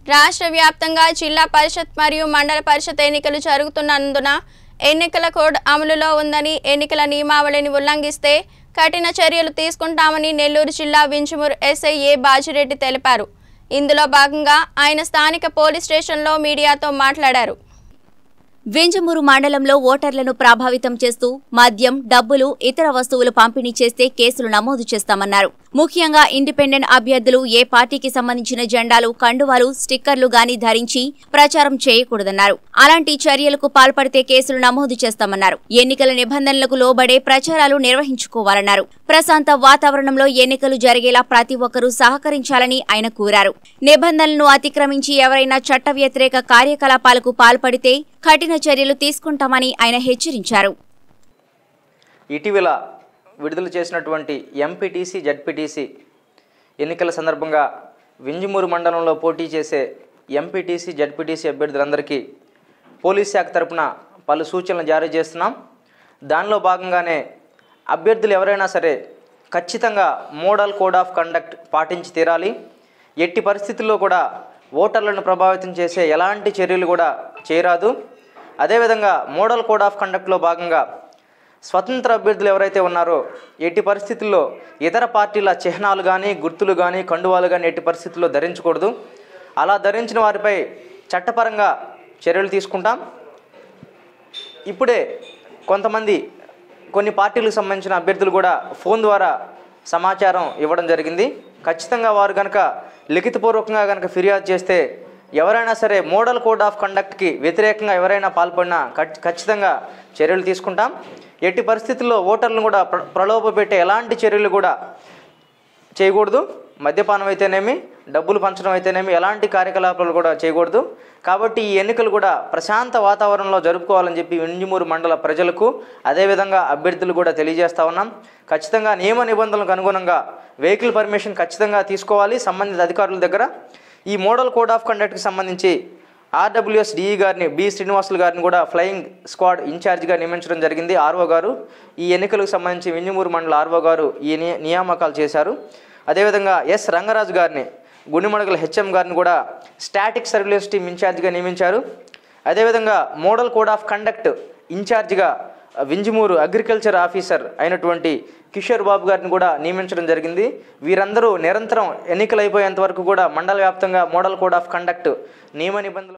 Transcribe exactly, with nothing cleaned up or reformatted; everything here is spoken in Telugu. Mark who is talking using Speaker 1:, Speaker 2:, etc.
Speaker 1: రాష్ట్ర వ్యాప్తంగా జిల్లా పరిషత్ మరియు మండల పరిషత్ ఎన్నికలు జరుగుతున్నందున ఎన్నికల కోడ్ అమలులో ఉందని, ఎన్నికల నియమావళిని ఉల్లంఘిస్తే కఠిన చర్యలు తీసుకుంటామని నెల్లూరు జిల్లా వింజమూరు ఎస్ఐ ఏ బాజిరెడ్డి తెలిపారు. ఇందులో భాగంగా ఆయన స్థానిక పోలీస్ స్టేషన్లో మీడియాతో మాట్లాడారు.
Speaker 2: వింజమూరు మండలంలో ఓటర్లను ప్రభావితం చేస్తూ మద్యం, డబ్బులు, ఇతర వస్తువులు పంపిణీ చేస్తే కేసులు నమోదు చేస్తామన్నారు. ముఖ్యంగా ఇండిపెండెంట్ అభ్యర్థులు ఏ పార్టీకి సంబంధించిన జెండాలు, కండువాలు, స్టిక్కర్లు గాని ధరించి ప్రచారం చేయకూడదన్నారు. అలాంటి చర్యలకు పాల్పడితే కేసులు నమోదు చేస్తామన్నారు. ఎన్నికల నిబంధనలకు లోబడే ప్రచారాలు నిర్వహించుకోవాలన్నారు. ప్రశాంత వాతావరణంలో ఎన్నికలు జరిగేలా ప్రతి ఒక్కరూ సహకరించాలని ఆయన కోరారు. నిబంధనలను అతిక్రమించి ఎవరైనా చట్ట వ్యతిరేక కార్యకలాపాలకు పాల్పడితే కఠిన చర్యలు తీసుకుంటామని ఆయన హెచ్చరించారు.
Speaker 3: ఇటీవల విడుదల చేసినటువంటి ఎంపీటీసీ, జడ్పీటీసీ ఎన్నికల సందర్భంగా వింజమూరు మండలంలో పోటీ చేసే ఎంపీటీసీ, జడ్పీటీసీ అభ్యర్థులందరికీ పోలీస్ శాఖ తరపున పలు సూచనలు జారీ చేస్తున్నాం. దానిలో భాగంగానే అభ్యర్థులు ఎవరైనా సరే ఖచ్చితంగా మోడల్ కోడ్ ఆఫ్ కండక్ట్ పాటించి తీరాలి. ఎట్టి పరిస్థితుల్లో కూడా ఓటర్లను ప్రభావితం చేసే ఎలాంటి చర్యలు కూడా చేయరాదు. అదేవిధంగా మోడల్ కోడ్ ఆఫ్ కండక్ట్లో భాగంగా స్వతంత్ర అభ్యర్థులు ఎవరైతే ఉన్నారో ఎట్టి పరిస్థితుల్లో ఇతర పార్టీల చిహ్నాలు కానీ, గుర్తులు కానీ, కండువాలు కానీ ఎట్టి పరిస్థితుల్లో ధరించకూడదు. అలా ధరించిన వారిపై చట్టపరంగా చర్యలు తీసుకుంటాం. ఇప్పుడే కొంతమంది కొన్ని పార్టీలకు సంబంధించిన అభ్యర్థులు కూడా ఫోన్ ద్వారా సమాచారం ఇవ్వడం జరిగింది. ఖచ్చితంగా వారు కనుక లిఖితపూర్వకంగా కనుక ఫిర్యాదు చేస్తే ఎవరైనా సరే మోడల్ కోడ్ ఆఫ్ కండక్ట్కి వ్యతిరేకంగా ఎవరైనా పాల్పడినా ఖచ్చితంగా చర్యలు తీసుకుంటాం. ఎట్టి పరిస్థితుల్లో ఓటర్లను కూడా ప్రలోభ పెట్టే ఎలాంటి చర్యలు కూడా చేయకూడదు. మద్యపానం అయితేనేమి, డబ్బులు పంచడం అయితేనేమి ఎలాంటి కార్యకలాపాలు కూడా చేయకూడదు. కాబట్టి ఈ ఎన్నికలు కూడా ప్రశాంత వాతావరణంలో జరుపుకోవాలని చెప్పి వింజమూరు మండల ప్రజలకు, అదేవిధంగా అభ్యర్థులు కూడా తెలియజేస్తా ఉన్నాం. ఖచ్చితంగా నియమ నిబంధనలకు అనుగుణంగా వెహికల్ పర్మిషన్ ఖచ్చితంగా తీసుకోవాలి సంబంధిత అధికారుల దగ్గర. ఈ మోడల్ కోడ్ ఆఫ్ కండక్ట్కి సంబంధించి ఆర్డబ్ల్యూఎస్ డిఈ గారిని, బి శ్రీనివాసులు గారిని కూడా ఫ్లయింగ్ స్క్వాడ్ ఇన్ఛార్జిగా నియమించడం జరిగింది. ఆర్ఓ గారు ఈ ఎన్నికలకు సంబంధించి వింజమూరు మండల ఆర్ఓ గారు ఈ నియామకాలు చేశారు. అదేవిధంగా ఎస్ రంగరాజు గారిని, గుండిమడగల హెచ్ఎం గారిని కూడా స్టాటిక్ సర్వేలెన్స్ టీమ్ ఇన్ఛార్జిగా నియమించారు. అదేవిధంగా మోడల్ కోడ్ ఆఫ్ కండక్ట్ ఇన్ఛార్జిగా వింజమూరు అగ్రికల్చర్ ఆఫీసర్ అయినటువంటి కిషోర్ బాబు గారిని కూడా నియమించడం జరిగింది. వీరందరూ నిరంతరం ఎన్నికలు అయిపోయేంత వరకు కూడా మండల వ్యాప్తంగా మోడల్ కోడ్ ఆఫ్ కండక్ట్ నియమ నిబంధనలు